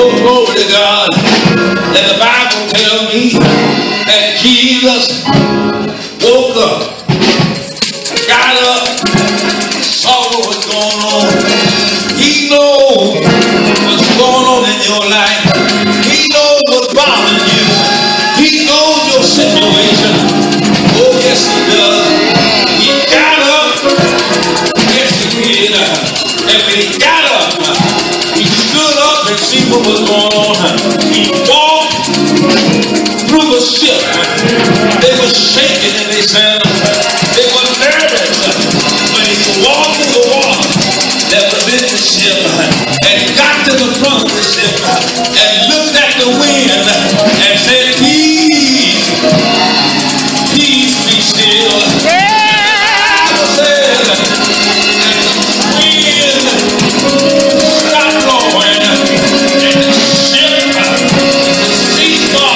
Oh, glory to God. And the Bible tells me that Jesus woke up, got up, saw what was going on. He knows what's going on in your life. He knows what's bothering you. He knows your situation. Oh, yes, he does. He got up. Yes, he did. And when he got up, he stood up and see what was going on. He walked through the ship. They were shaking and they said they were nervous. But he walked through the water that was in the ship and got to the front of the ship and looked at the wind and said, peace, peace be still. I said, and the wind stopped blowing and the ship, the sea got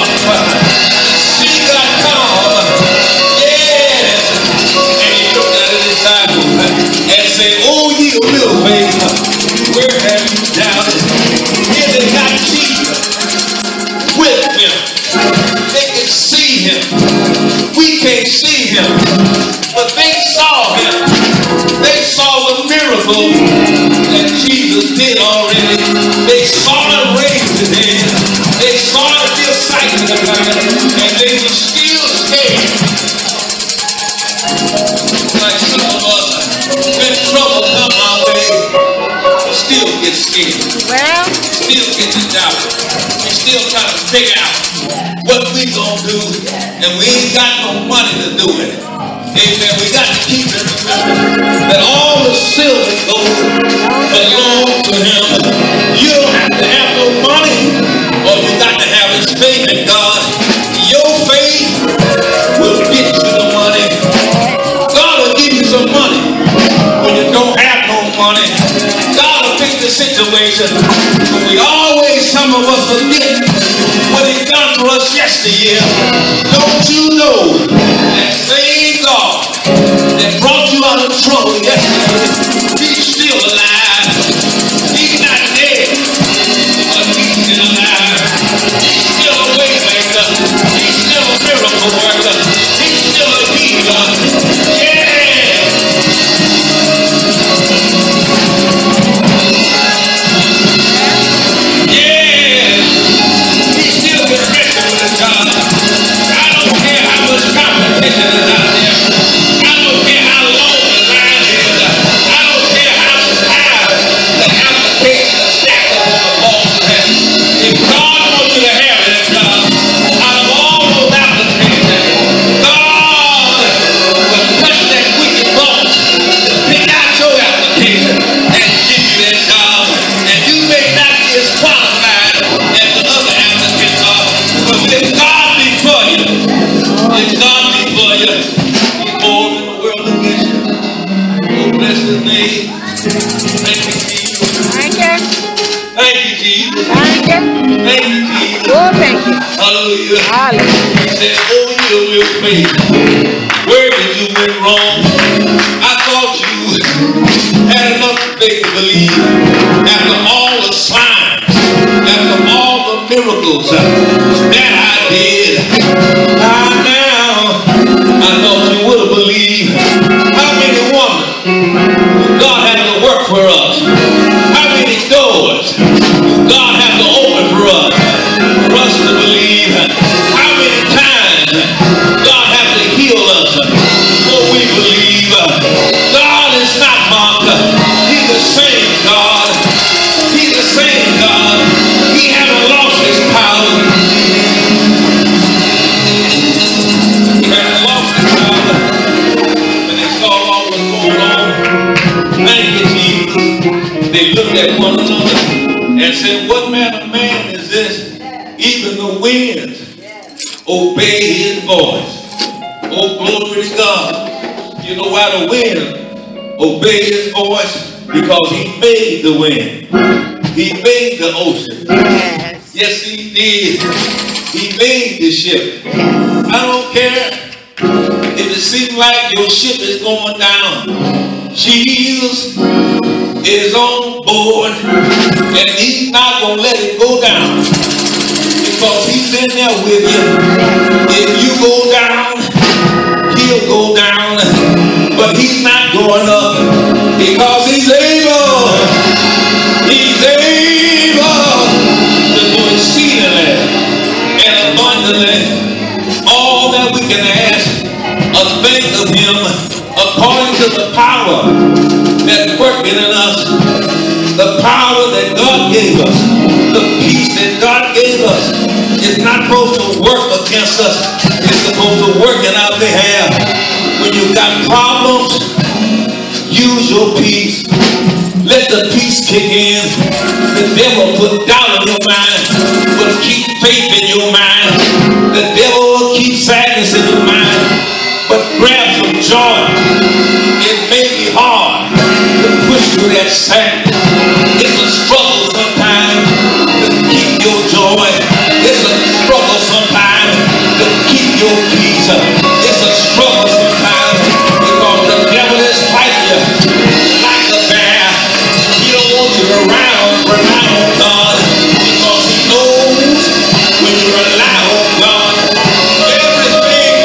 calm. Yes. And he looked at his disciples and said, oh, ye of little faith, where have you doubted? Here they got Jesus with him. They can see him. We can't see him. But they saw him. They saw the miracle that Jesus did already. They saw him raise the dead. They saw him be a sight to the blind. And they were still scared. Like some of us, when trouble come our way, we still get scared. Well, still get to doubt. We still trying to figure out what we gonna do, and we ain't got no money to do it. Amen. We got to keep it remembered that all the silver and gold belong to him. You don't have to have no money, or you got to have his faith in God. Your faith will get you the money. God will give you some money when you don't have no money. God will fix the situation. But we always, some of us, forget what he done for us yesteryear. Don't you know that same God that brought you out of trouble yesterday, he's still alive. He's not dead, but he's still alive. He's still a way maker. He's still a miracle worker. He's still a healer. Yeah. Hallelujah. Hallelujah. He said, oh, you little faith, where did you went wrong? I thought you had enough faith to believe after all the signs, after all the miracles that I did. Now, I thought you would have believed. How many women God had to work for us? How many doors God had to open for us to believe? How many times God has to heal us before we believe? God is not mocked. He's the same God. He's the same God. He hasn't lost his power. He hasn't lost his power. When they saw all what was going on, thank you, Jesus. They looked at one another and said, what manner of man is this? Even the winds obey his voice. Oh, glory to God. You know why the wind obey his voice? Because he made the wind. He made the ocean. Yes, he did. He made the ship. I don't care if it seems like your ship is going down. Jesus is on board, and he's not going to let it go down. in there with you. If you go down, he'll go down. But he's not going up because he's able. He's able to do exceedingly and abundantly all that we can ask or think of him according to the power that's working in us. The power that God gave us, the peace that God gave us, is not supposed to work against us. It's supposed to work in our behalf. When you've got problems, use your peace. Let the peace kick in. The devil put doubt in your mind, but keep faith in your mind. The devil will keep sadness in your mind, but grab some joy. It may be hard to push through that sadness. It's a struggle sometimes to keep your joy. It's a struggle sometimes to keep your peace. It's a struggle sometimes because the devil is fighting you like a bear. He don't want you to rely on God because he knows when you rely on God, everything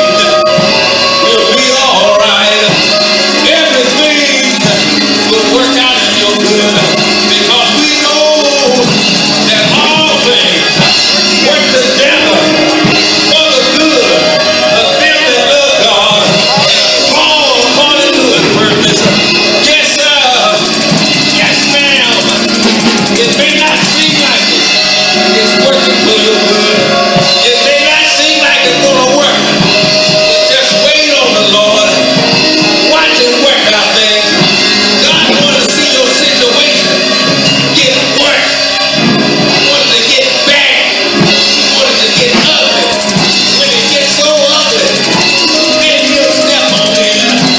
will be all right. Everything will work out in your good because we know that all things work together for the good of them that love God and call according to his purpose. Yes, sir. Yes, ma'am. It may not seem like it. It's working for your good. It may not seem like it's going to work. But just wait on the Lord. Watch it work out there. God wants to see your situation get worse. He wants to get bad. He wants to get ugly. When it gets so ugly, then he'll step on in.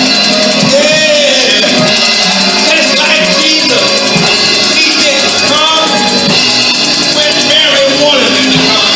Yeah. That's like Jesus. He didn't come when Mary wanted him to come.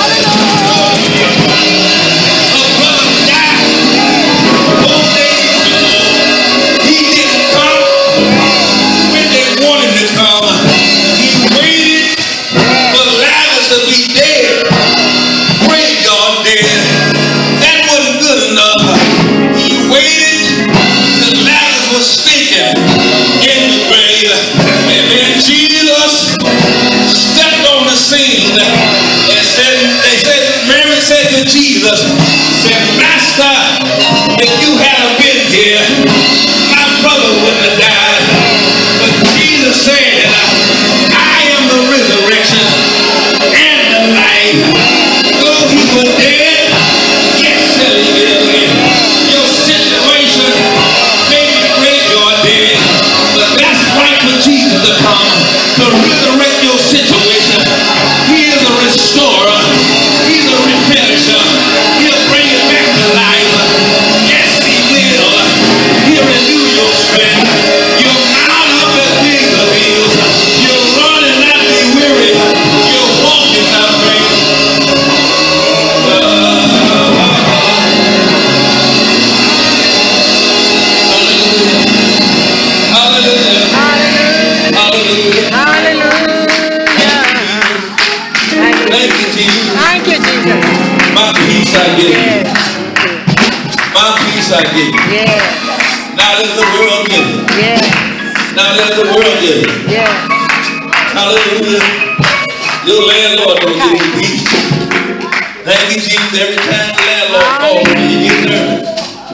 Her brother died 4 days ago. He didn't come when they wanted him to come. He waited for Lazarus to be dead. Praise God, dead. That wasn't good enough. He waited till Lazarus was stinking in the grave. And then Jesus stepped on the scene and Mary said to Jesus, said, Master, if you hadn't been here, my brother wouldn't have died. But Jesus said, I am the resurrection and the life. Though he was dead, yet shall he live again. Your situation may be great, you're dead, but that's right for Jesus to come to resurrect your situation. He is a restorer. He's a refinisher. He'll bring it back to life. Yes, he will. He'll renew your strength. You'll mount up as wings of eagles. You'll run and not be weary. You'll walk and not faint. Hallelujah. Hallelujah. Hallelujah. Thank you, Jesus. Thank you, Jesus. My peace I give you. My peace I give you. Yeah. Now let the world give it. Yeah. Now let the world give it. Yeah. Hallelujah. Your landlord don't give you peace. Thank you, Jesus. Every time the landlord calls you, you get nervous.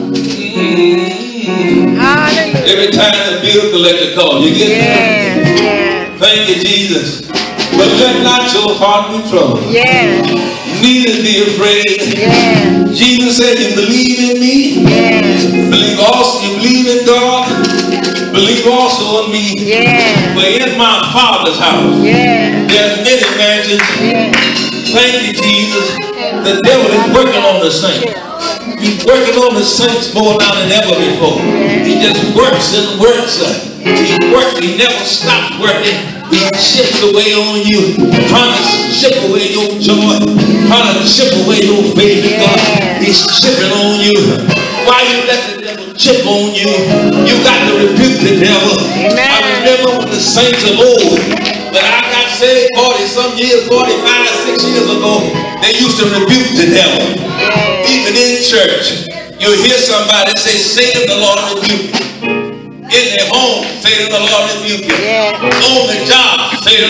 Hallelujah. Every time the bill collector calls, you get nervous. Yeah. Thank you, Jesus. But let not your heart be troubled. Yeah. Neither be afraid. Yeah. Jesus said, you believe in me. Yeah. You believe in God. Believe also in me. Yeah. For in my Father's house, Yeah. there's many mansions. Yeah. Thank you, Jesus. The devil is working on the saints. He's working on the saints more now than ever before. He just works and works. He works. He never stops working. He chips away on you, trying to chip away your joy, trying to chip away your faith in God. He's chipping on you. Why you let the devil chip on you? You got to rebuke the devil. I remember when the saints of old, when I got saved 40 some years, 45, 6 years ago, they used to rebuke the devil. Even in church, you hear somebody say, Satan, the Lord rebuke you. In their home, Satan, the Lord rebuke you. On the job, Satan,